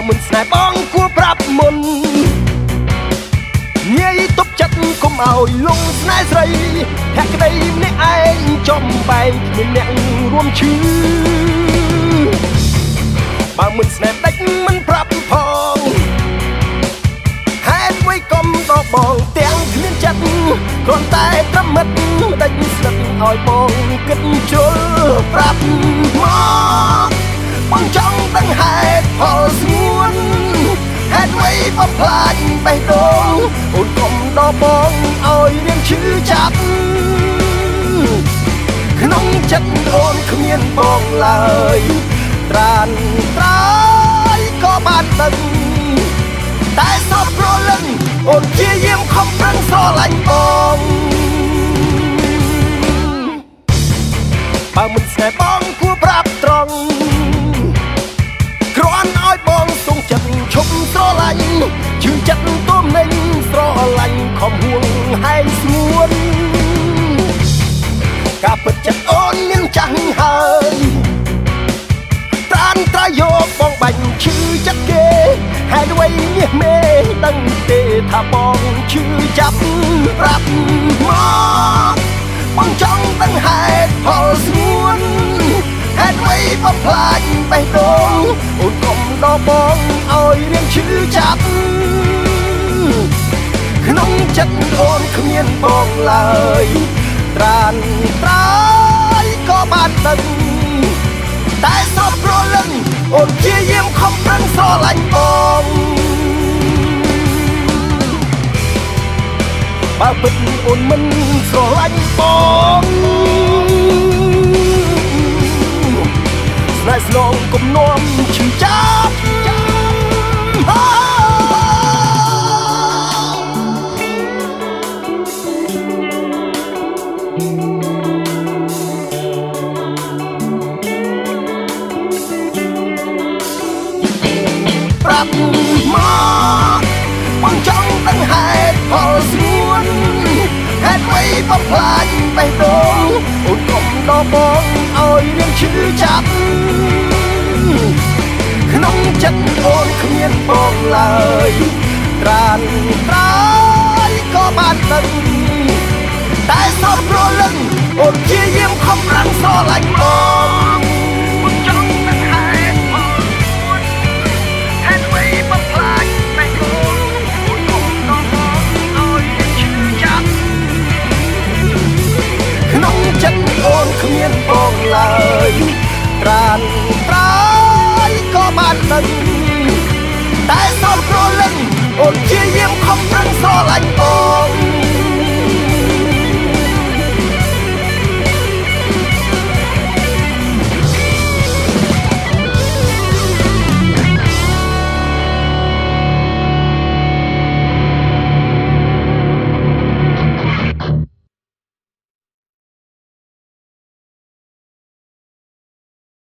មិនស្នេហ៍បងគួរប្រាប់មុនងាយទប់ចិត្តកុំឲ្យលងស្នេហ៍ស្រីភក្តីម្នាក់ឯងចំបែកគ្មានអ្នករួមឈឺបើមិនស្នេហ៍ដាច់មិនប្រាប់ផងហេតុអ្វីកុំដល់បងទាំងគ្មានចិត្តគ្រាន់តែត្រឹមមិត្តដាច់ស្និទ្ធឲ្យបងគិតជ្រុលប្រាប់មកបងចង់ដឹងហេតុផលស្ងួនហេតុអ្វីបំផ្លាញបេះដូងអូនកុំដល់បងឲ្យរៀងឈឺចាប់ក្នុងចិត្តអូនគ្មានបងឡើយត្រានត្រៃក៏បានដឹងតែសពប្រលឹងអូនជាយាមខំប្រឹងស្រឡាញ់បងបើមិនស្នេហ៍បងគួរប្រាប់ត្រង់គ្រាន់ឲ្យបងសុំចិត្តឈប់ស្រឡាញ់ជឿចិត្តទុំនឹងស្រឡាញ់ខំហួងហែងស្ងួនការពិតចិត្តអូនមានចាស់ហើយត្រានត្រៃយកបងបាញ់ឈឺចិត្តគេហើយអ្វីនេះមេដឹងទេថាបងឈឺចាប់ប្រាប់មកបងចង់ដឹងហេតុផលស្ងួនហេតុអ្វីបំផ្លាញបេះដូងអូនកុំដល់បងឲ្យរៀងឈឺចាប់ក្នុងចិត្តអូនគ្មានបងឡើយត្រានត្រៃក៏បានដឹងតែសពប្រលឹងអូនជាយាមខំប្រឹងស្រឡាញ់បងបើពិតអូនមិនស្រឡាញ់បងស្នេហ៍ស្នងគំនុំឈឺចាប់ប្រាប់មកបងចង់ដឹងហេតុផលស្ងួនហេតុអ្វីបំផ្លាញបេះដូងអូនកុំដល់បងឲ្យរៀងឈឺចាប់ក្នុងចិត្តអូនគ្មានបងឡើយត្រានត្រៃក៏បានដឹងតែសពប្រលឹងអូនជាយាមខំប្រឹងស្រឡាញ់បងបងចង់ដឹងហេតុផលស្ងួនហេតុអ្វីបំផ្លាញបេះដូងអូនកុំដល់បងឲ្យរៀងឈឺចាប់ក្នុងចិត្តអូនគ្មានបងឡើយត្រានត្រៃក៏បានដឹងតែសពប្រលឹងអូនជាយាមខំប្រឹងស្រឡាញ់បង